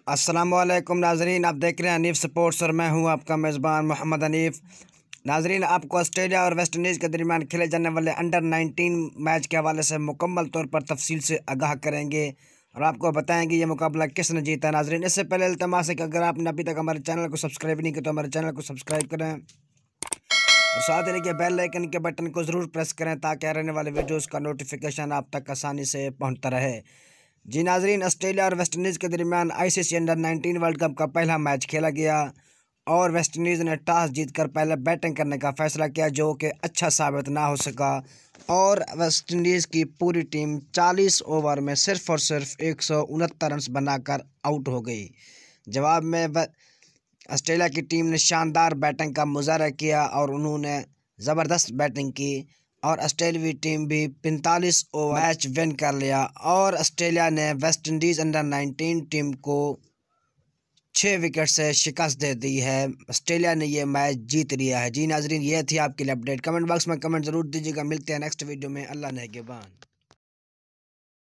अस्सलाम वालेकुम नाजरीन, आप देख रहे हैं हनीफ स्पोर्ट्स और मैं हूं आपका मेज़बान मोहम्मद हनीफ। नाजरीन, आपको ऑस्ट्रेलिया और वेस्ट इंडीज़ के दरमियान खेले जाने वाले अंडर-19 मैच के हवाले से मुकम्मल तौर पर तफसील से आगाह करेंगे और आपको बताएंगे ये मुकाबला किसने जीता। नाजरीन, इससे पहले इल्तिमास है कि अगर आपने अभी तक हमारे चैनल को सब्सक्राइब नहीं किया तो हमारे चैनल को सब्सक्राइब करें और साथ ही लगे बेल आइकन के बटन को ज़रूर प्रेस करें ताकि आने वाले वीडियोस का नोटिफिकेशन आप तक आसानी से पहुंचता रहे। जी नाजरीन, ऑस्ट्रेलिया और वेस्ट इंडीज़ के दरमियान ICC अंडर-19 वर्ल्ड कप का पहला मैच खेला गया और वेस्ट इंडीज़ ने टॉस जीतकर पहले बैटिंग करने का फैसला किया, जो कि अच्छा साबित ना हो सका और वेस्ट इंडीज़ की पूरी टीम 40 ओवर में सिर्फ और सिर्फ 169 रन बनाकर आउट हो गई। जवाब में ऑस्ट्रेलिया की टीम ने शानदार बैटिंग का मुजाहरा किया और उन्होंने ज़बरदस्त बैटिंग की और ऑस्ट्रेलियाई टीम भी 45 ओवर मैच विन कर लिया और ऑस्ट्रेलिया ने वेस्ट इंडीज़ अंडर-19 टीम को 6 विकेट से शिकस्त दे दी है। ऑस्ट्रेलिया ने ये मैच जीत लिया है। जी नाजरीन, ये थी आपके लिए अपडेट। कमेंट बॉक्स में कमेंट ज़रूर दीजिएगा। मिलते हैं नेक्स्ट वीडियो में। अल्लाह नेगेबान।